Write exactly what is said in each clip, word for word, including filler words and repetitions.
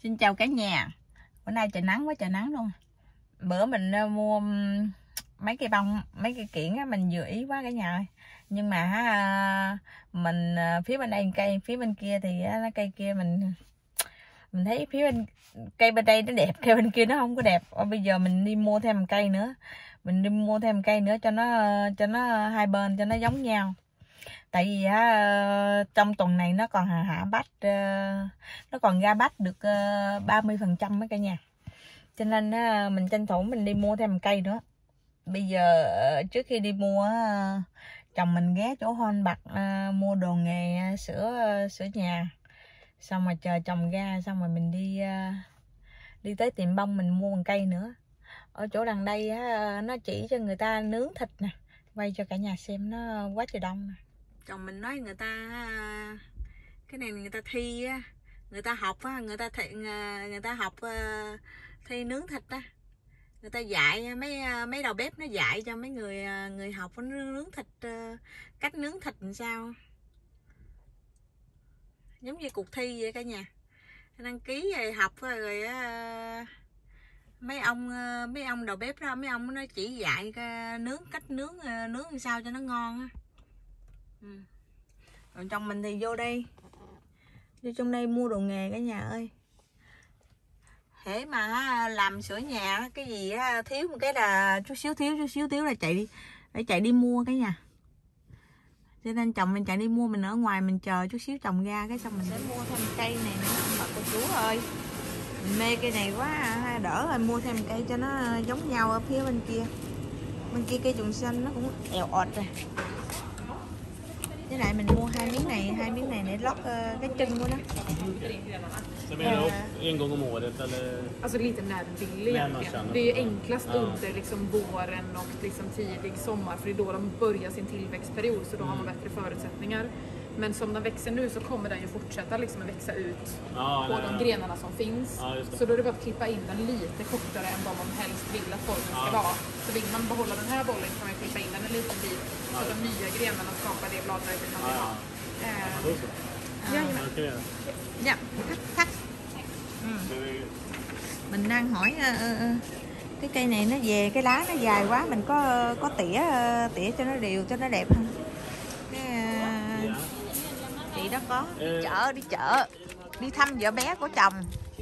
Xin chào cả nhà. Bữa nay trời nắng quá trời nắng luôn. Bữa mình mua mấy cây bông, mấy cây kiển á, mình vừa ý quá cả nhà ơi. Nhưng mà ha, mình phía bên đây cây, phía bên kia thì cây kia mình mình thấy phía bên cây bên đây nó đẹp, cây bên kia nó không có đẹp. Bây giờ mình đi mua thêm một cây nữa. Mình đi mua thêm một cây nữa cho nó cho nó hai bên cho nó giống nhau. Tại vì á, trong tuần này nó còn hạ, hạ bách nó còn ra bách được ba mươi phần trăm mấy cả nhà, cho nên mình tranh thủ mình đi mua thêm một cây nữa. Bây giờ trước khi đi mua chồng mình ghé chỗ Hon Bạc mua đồ nghề sửa sửa nhà, xong rồi chờ chồng ra xong rồi mình đi đi tới tiệm bông mình mua một cây nữa. Ở chỗ đằng đây nó chỉ cho người ta nướng thịt nè, quay cho cả nhà xem, nó quá trời đông nè. Chồng mình nói người ta cái này người ta thi á, người ta học á, người ta thi, người ta học thi nướng thịt á, người ta dạy mấy mấy đầu bếp nó dạy cho mấy người người học nướng thịt, cách nướng thịt làm sao, giống như cuộc thi vậy cả nhà. Đăng ký rồi học rồi, rồi mấy ông mấy ông đầu bếp đó, mấy ông nó chỉ dạy nướng cách nướng nướng làm sao cho nó ngon á. Ừ. Còn chồng mình thì vô đây vô trong đây mua đồ nghề cả nhà ơi. Hễ mà làm sửa nhà cái gì thiếu một cái là chút xíu thiếu chút xíu thiếu là chạy đi để chạy đi mua cả nhà. Cho nên chồng mình chạy đi mua, mình ở ngoài mình chờ chút xíu chồng ra cái xong mình sẽ mua thêm cây này nữa. Ông bà cô chú ơi, mình mê cây này quá, đỡ rồi mua thêm cây cho nó giống nhau. Ở phía bên kia bên kia cây trùng xanh nó cũng èo ọt rồi. Với lại mình mua hai miếng này, hai miếng này để lót uh, cái chân của nó. En gång om året eller? Alltså lite när du vill egentligen. Det är enklast ja. Under liksom våren och liksom tidig sommar, för det är då de börjar sin tillväxtperiod, så då har man bättre förutsättningar. Men som den växer nu så kommer den ju fortsätta liksom att växa ut ja, på nej, de grenarna som finns. Ja, så då är det bara att klippa in den lite kortare än vad man helst vill att formen ska ja. Vara. Så vill man behålla den här bollen kan man klippa in den en liten bit ja. Så att de nya grenarna skapar det bladverket man vill ha. Ja, ja. Ja, ja. Ja, tack, tack. Ừ. Mình đang hỏi uh, cái cây này nó về cái lá nó dài quá, mình có có tỉa uh, tỉa cho nó đều cho nó đẹp không? Cái, uh, chị đó có chợ, đi chợ đi thăm vợ bé của chồng.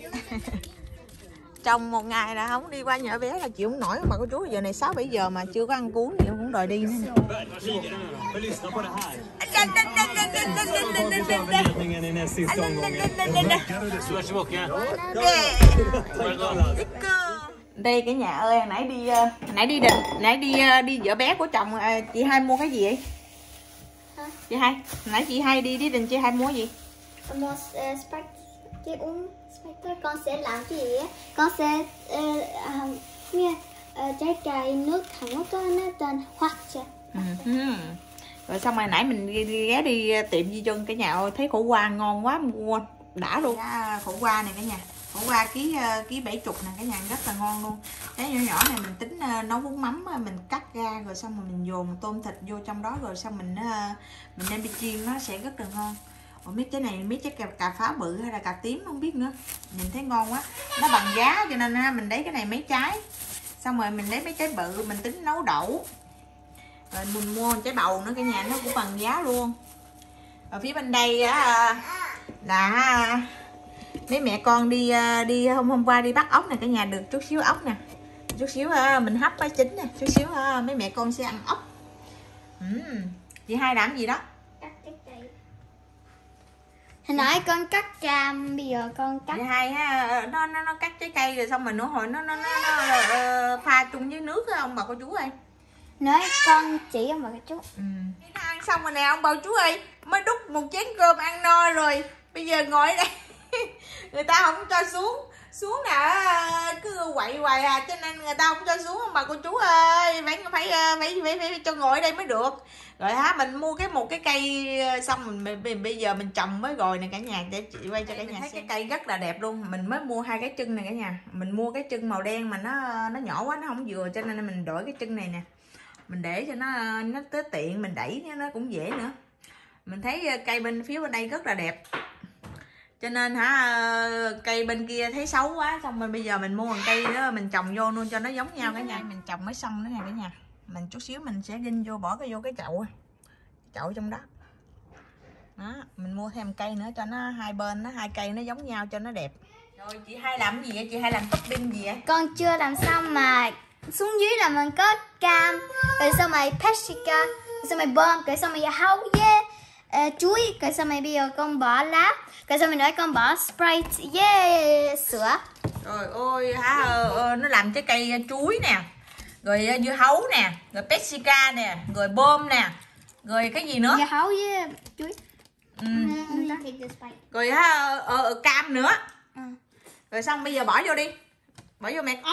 Chồng một ngày là không đi qua nhà bé là chịu không nổi mà cô chú. Giờ này sáu bảy giờ mà chưa có ăn cuốn thì cũng đòi đi nữa. Đây cả nhà ơi, nãy đi nãy đi định nãy đi đi vợ bé của chồng. Chị hai mua cái gì vậy? Hả? Chị hai nãy chị hai đi đi định chị hai mua gì? Mua cái uống con sẽ làm cái gì á, con sẽ uh, uh, nghe uh, trái cây nước thẳng có nó tên hoa chứ. Ừ. Rồi xong rồi nãy mình đi, đi ghé đi tiệm Di Chân cả nhà ơi, thấy khổ qua ngon quá mua đã luôn. Khổ qua này cả nhà, khổ qua ký ký bảy chục nè cả nhà, rất là ngon luôn. Cái nhỏ nhỏ này mình tính nấu bún mắm, mình cắt ra rồi xong rồi mình dồn tôm thịt vô trong đó, rồi xong mình mình đem đi chiên nó sẽ rất là ngon. Ủa biết cái này biết cái cà, cà pháo bự hay là cà tím không biết nữa, nhìn thấy ngon quá. Nó bằng giá cho nên mình lấy cái này mấy trái, xong rồi mình lấy mấy trái bự mình tính nấu đậu. Rồi mình mua trái bầu nữa cả nhà, nó cũng bằng giá luôn. Ở phía bên đây á là mấy mẹ con đi đi hôm hôm qua đi bắt ốc này cả nhà, được chút xíu ốc nè, chút xíu mình hấp á chín nè, chút xíu mấy mẹ con sẽ ăn ốc. uhm. Chị hai làm gì đó? Hồi nãy con cắt cam, bây giờ con cắt. Chị hai ha, nó nó nó cắt trái cây rồi xong rồi nữa hồi nó nó nó, nó uh, pha chung với nước á ông bà cô chú ơi. Nói con chỉ ông bà cô chú. Ừ. Nó ăn xong rồi nè ông bà cô chú ơi, mới đút một chén cơm ăn no rồi. Bây giờ ngồi ở đây người ta không cho xuống xuống nè, cứ quậy hoài à, cho nên người ta không cho xuống ông bà cô chú ơi, phải phải phải phải, phải cho ngồi ở đây mới được. Rồi hả, mình mua cái một cái cây xong mình, mình bây giờ mình trồng mới rồi nè cả nhà, để chị quay cho cả nhà thấy xem. Cái cây rất là đẹp luôn, mình mới mua hai cái chân này cả nhà, mình mua cái chân màu đen mà nó nó nhỏ quá nó không vừa, cho nên mình đổi cái chân này nè, mình để cho nó nó tới tiện, mình đẩy nó cũng dễ nữa. Mình thấy cây bên phía bên đây rất là đẹp. cho nên hả cây bên kia thấy xấu quá, xong rồi bây giờ mình mua một cây đó mình trồng vô luôn cho nó giống nhau cả nhà. Mình trồng mới xong nữa nè cả nhà. Mình chút xíu mình sẽ ginh vô, bỏ cái vô cái chậu chậu trong đó. Đó, mình mua thêm cây nữa cho nó hai bên, nó hai cây nó giống nhau cho nó đẹp. Rồi chị hai làm gì vậy? Chị hai làm topping gì vậy? Con chưa làm xong mà xuống dưới là mình có cam, rồi xong rồi paprika, rồi xong rồi bơm, rồi xong rồi hấu với uh, chuối, rồi xong rồi bây giờ con bỏ lá, rồi xong rồi nữa con bỏ Sprite với sữa. Rồi ôi hả ờ, ờ, nó làm trái cây chuối nè, rồi dưa hấu nè, rồi paprika nè, rồi bơm nè, rồi cái gì nữa? Dưa hấu với chuối. Ừ. Rồi ha ờ, ờ, cam nữa. Ừ. Rồi xong bây giờ bỏ vô đi. Bỏ vô mẹ.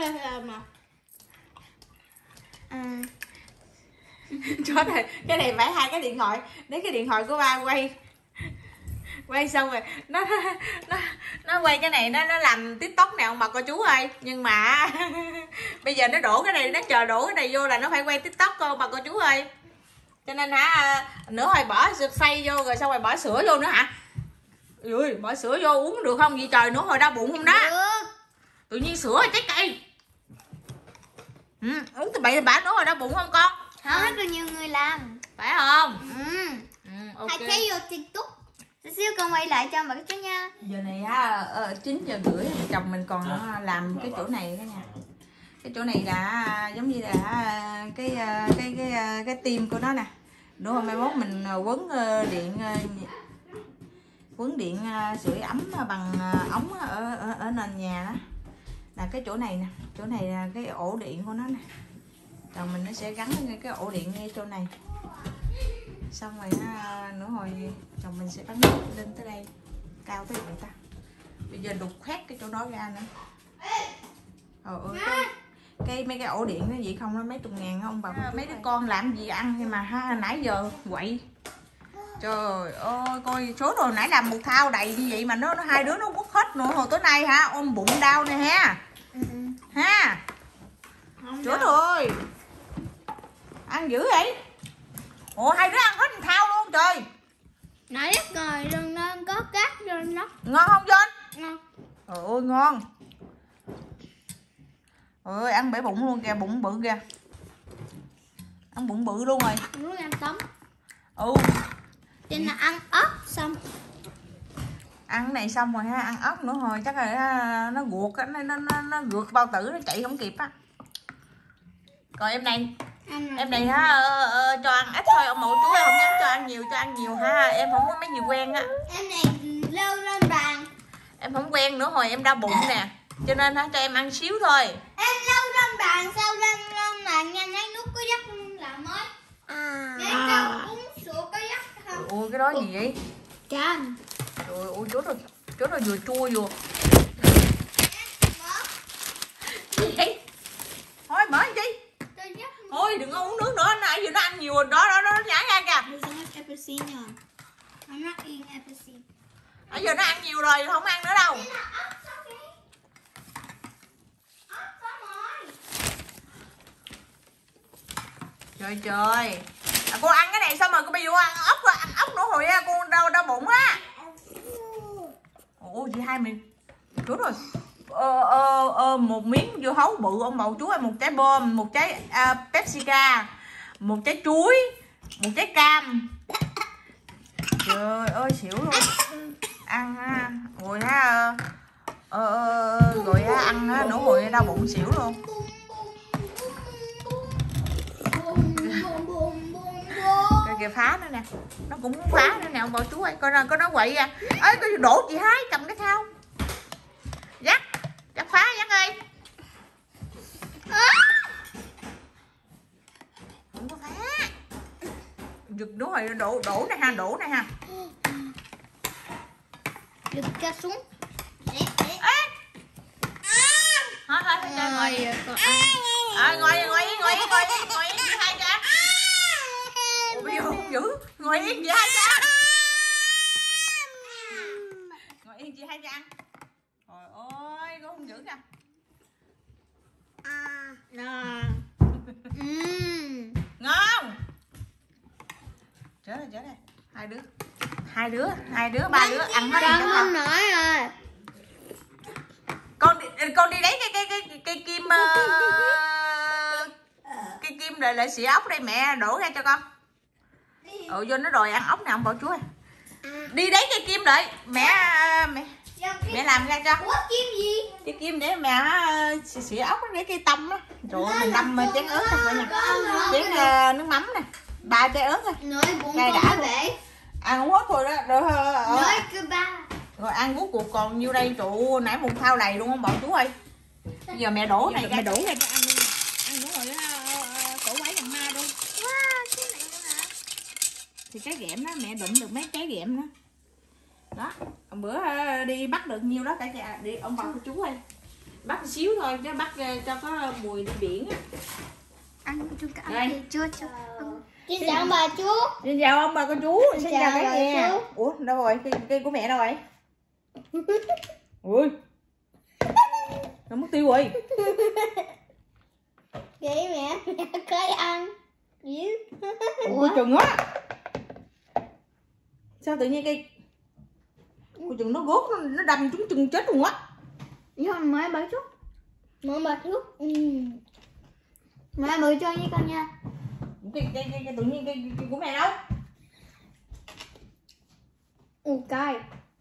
À. Cho này, cái này phải hai cái điện thoại. Đấy cái điện thoại của ba quay. Quay xong rồi nó nó nó quay cái này nó nó làm TikTok nè ông bà cô chú ơi. Nhưng mà bây giờ nó đổ cái này, nó chờ đổ cái này vô là nó phải quay TikTok cô bà cô chú ơi. Cho nên hả nửa hồi bỏ phay vô rồi xong rồi bỏ sữa vô nữa hả? Ui, bỏ sữa vô uống được không vậy trời? Nửa hồi đau bụng không đó? Được. Tự nhiên sữa là trái cây. Ừ, uống từ bậy bả nửa hồi đau bụng không con? Không, rất là nhiều người làm. Phải không? Ừ. Ừ, ok. Hãy thấy vô TikTok. Tí xíu con quay lại cho mọi chú nha. Giờ này á chín giờ rưỡi chồng mình còn làm cái chỗ này đó nha. Cái chỗ này là giống như là cái cái cái cái, cái tim của nó nè. Đúng không? Mai mốt mình quấn điện quấn điện sưởi ấm bằng ống ở, ở ở nền nhà đó. Là cái chỗ này nè, chỗ này là cái ổ điện của nó nè. Rồi mình nó sẽ gắn cái ổ điện ngay chỗ này. Xong rồi ha, nữa hồi chồng mình sẽ bắn lên tới đây. Cao tới vậy ta. Bây giờ đục khoét cái chỗ đó ra nữa. Ờ ơi cái, cái mấy cái ổ điện nó vậy không nó mấy chục ngàn không bà. Mấy đứa con làm gì ăn thì mà ha, nãy giờ quậy. Trời ơi coi số rồi, nãy làm một thao đầy như vậy mà nó, nó hai đứa nó quất hết nữa. Hồi tối nay hả ôm bụng đau nè ha. Ừ. Ha. Trời ơi. Ăn dữ vậy. Ủa hai đứa ăn hết một thao luôn trời. Nãy rồi rừng nó có cát rồi nó. Ngon không John? Ngon. Trời ơi ngon. Trời ơi ăn bể bụng luôn kìa, bụng bự kìa. Ăn bụng bự luôn rồi. Muốn ăn tấm. Ừ. Cho nên là ăn ốc xong. Ăn cái này xong rồi ha, ăn ốc nữa hồi chắc là nó ruột nó nó nó, nó ruột bao tử nó chạy không kịp á. Còn em này em này ha ờ, ờ, cho ăn ít thôi ông mụ chú em không dám cho ăn nhiều, cho ăn nhiều ha em không có mấy gì quen á. Em này lâu lên bàn. Em không quen nữa hồi em đau bụng nè, cho nên ha cho em ăn xíu thôi. Em lâu lên bàn sao lên lên bàn nhanh lấy nước có dắt là mới. À. Để cho uống sữa có dắt không? Ôi cái đó gì vậy? Cam. Trời ơi chú rồi chú rồi vừa chua vừa. Gì vậy? Thôi mở làm chi? Thôi đừng có uống nước nữa, nãy giờ nó ăn nhiều rồi đó, đó nó nhả ra kìa. Bây giờ nó ăn nhiều rồi không ăn nữa đâu. Trời trời. À, cô ăn cái này xong rồi cô bây giờ ăn ốc rồi, ăn ốc nữa hồi cô đau đau bụng á. Ôi chị hai mình. Chú rồi. Ờ, ờ, ờ, một miếng dưa hấu bự ông bầu chú ơi, một trái bom, một trái uh, paprika, một trái chuối, một trái cam. Trời ơi xỉu luôn. Ăn ha, rồi ha ờ, ờ, rồi ha, ăn ha, nửa hồi đau bụng xỉu luôn. Cái kìa phá nữa nè, nó cũng muốn phá nữa nè ông bảo chú ơi, coi coi nó quậy à. Ơi coi đổ chị Hai cầm cái thao. Dắt, dắt phá dắt ơi. Không có phá. Giật đúng rồi, đổ đổ này ha, đổ này ha. Giật ra xuống. Ê. Thôi thôi cho ngồi. À, ngồi ngồi ngồi ngồi ngồi ngồi yên chị Hai cho ăn. Ủa bây giờ không dữ. Ngồi yên chị Hai cho ăn. Ngồi yên chị Hai cho ăn. Trời ơi, con không dữ nè. Ngon. Chết rồi, chết rồi. Hai đứa hai đứa hai đứa ba đứa ăn hết con không nổi rồi. Con con đi lấy cái cái cái cây kim uh, cây kim rồi lại xì ốc đây, mẹ đổ ra cho con. Ừ, vô nó đòi ăn ốc nè ông bảo chú ơi. Đi lấy cây kim đợi mẹ mẹ mẹ làm ra cho. Ủa kim gì? Cái kim để mẹ xì, xì ốc để cây tông đó. Trời ơi, mình đâm chén ớt thôi nha. Chén uh, nước mắm nè, ba trái ớt thôi. Nói bụng Đây con đã nó bể. Ăn không hết thôi đó. Rồi, rồi, Nói cứ ba. rồi ăn cuối cuộc còn nhiêu đây, trụ nãy một thao đầy luôn không bảo chú ơi. Bây giờ mẹ đổ này ra, mẹ đổ ra cho ăn luôn. Ăn đúng rồi uh, cổ quái thằng ma luôn. Wow, cái này nữa hả? Thì cái ghẹm đó mẹ đụng được mấy cái ghẹm đó. Đó, hôm bữa đi bắt được nhiêu đó cả nhà đi ông bà cô chú ơi. Bắt xíu thôi chứ bắt cho có mùi đi biển á. Ăn chúng ta Đây. ăn chưa chưa. Xin chào bà chú. Xin chào ông bà cô chú, xin, Xin chào chào cả bà nhà. chú. Ủa đâu rồi, cây, cây của mẹ đâu rồi? Ui, nó mất tiêu rồi. Vậy mẹ, mẹ coi ăn. Ủa chừng á. Sao tự nhiên cây cô chừng nó gốt nó, nó đâm trúng chừng chết luôn á. Rồi mẹ bà chú. Mẹ bà chú. Ừ. Mẹ mời cho với con nha. Cái, cái, cái, cái tự nhiên cây, cây của mẹ đâu? Ồ cay.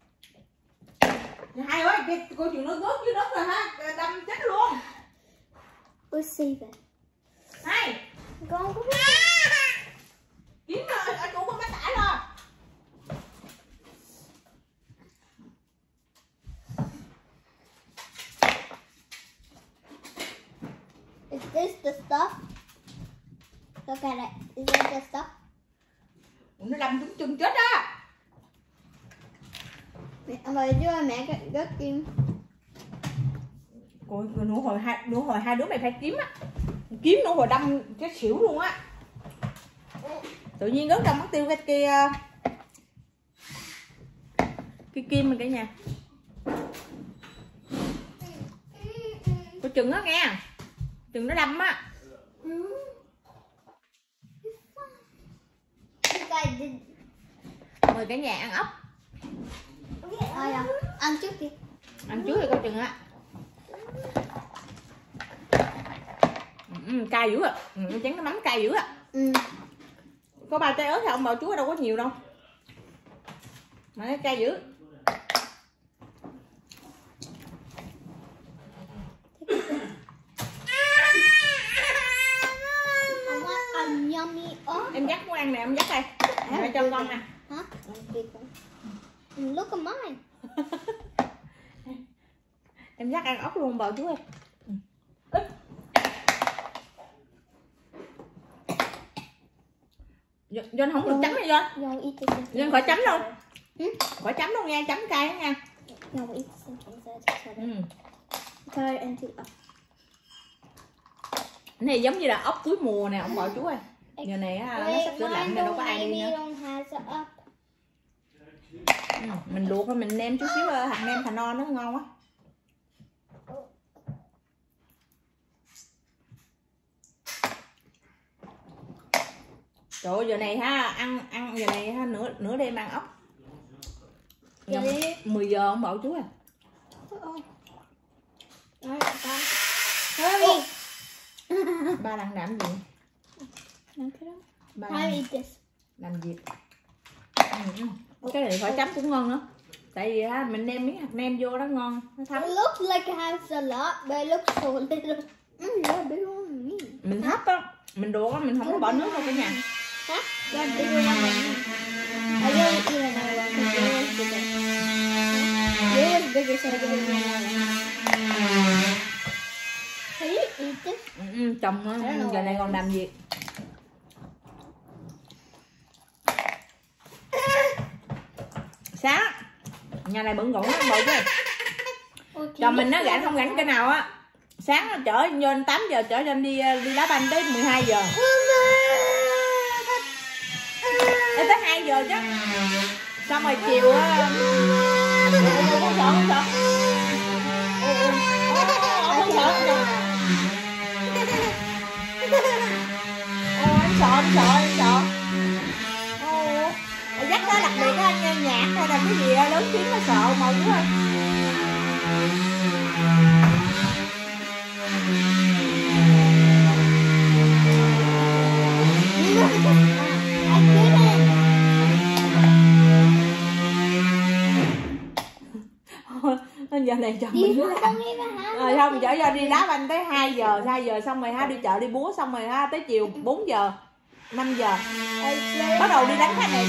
Hai ơi, cái cô chừng nó gốt dưới đất rồi ha, đâm chết luôn. Ôi xì vậy. Hai. Con cũng biết. Kiếm rồi, ở chỗ con má tả rồi. Is this the stuff? Look at it. Is this the stuff? Nó đâm trúng chân chết á. Mẹ mời chú ơi, mẹ rất kim. Cô nụ hồi hai nụ hồi hai đứa mày phải kiếm á. Kiếm nụ hồi đâm chết xỉu luôn á. Tự nhiên rớt ra mất tiêu cái kia cái kim rồi cả nhà. Cô chừng á nghe. Chừng nó đâm á. Mời cả nhà ăn ốc. Thôi à, ăn trước đi. Ăn trước thì cô chừng á. Ừ, cay dữ à. Ừ, chén nó mắm cay dữ à. Ừ. Có ba trái ớt thì ông bảo chú đâu có nhiều đâu. Mà nó cay dữ. Em dắt muốn ăn nè, em dắt đây. Để cho con nè. Hả? Look at mine. Em dắt ăn ốc luôn bảo chú ơi. John không được chấm này John. John khỏi chấm đâu. Khỏi chấm đâu nha, chấm cay đó nha. Ừ. Cái này giống như là ốc cuối mùa nè ông bảo chú ơi. Giờ này nó sắp sửa lạnh nên đâu có ai đi nữa. Ừ, mình luộc rồi mình nêm chút xíu hạt nêm thà non nó ngon quá. Trời ơi, giờ này ha ăn ăn giờ này ha nửa nửa đêm ăn ốc. mười giờ ông bảo chú à. Ba đang làm gì? Ba đang làm việc. Ừ. Cái này khỏi chấm cũng ngon nữa. Tại vì ha mình nêm miếng hạt nêm vô đó ngon, nó thấm. It looks like it has a lot, but it looks so little. Mm, yeah, big one me. Mình hấp á, mình đuộc á, mình không có bỏ nước đâu cả nhà. Huh? Yeah, big one than me. I don't eat another one because yours is bigger. Yours is bigger, so I give it another one. Can you eat this? Ừ, ừ, chồng giờ này còn làm việc. Sáng nhà này bận rộn lắm bự chứ. Chồng mình nó rảnh không rảnh cái nào á. Sáng nó chở John tám giờ chở John đi đi đá banh tới mười hai giờ. Đến tới hai giờ chứ. Xong rồi chiều á. Không sợ không sợ. Không sợ không sợ. Ồ anh sợ anh sợ anh sợ. Ồ dắt đó đặc biệt á anh nha. giờ này chồng Đi mình mua nó con làm. đi mà hả? Rồi không chở cho đi đá banh tới hai giờ, hai giờ xong rồi ha đi chợ đi búa xong rồi ha tới chiều bốn giờ, năm giờ bắt đầu đi đánh khách này.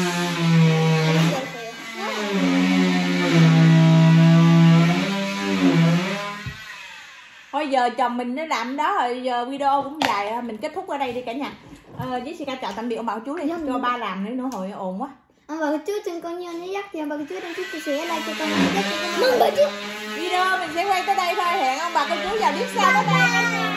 Thôi giờ chồng mình nó làm đó rồi, giờ video cũng dài, mình kết thúc ở đây đi cả nhà. Ờ, Jessica chào tạm biệt ông bà cô chú đi, cho ba làm nữa nữa hồi ồn quá. Ông bà cô chú đừng có nhớ nhớ dắt cho bà cô chú đăng ký chia sẻ like cho con nhớ dắt cho con. Mừng bà chú. Video mình sẽ quay tới đây thôi, hẹn ông bà cô chú vào tiếp sau. Bye bye.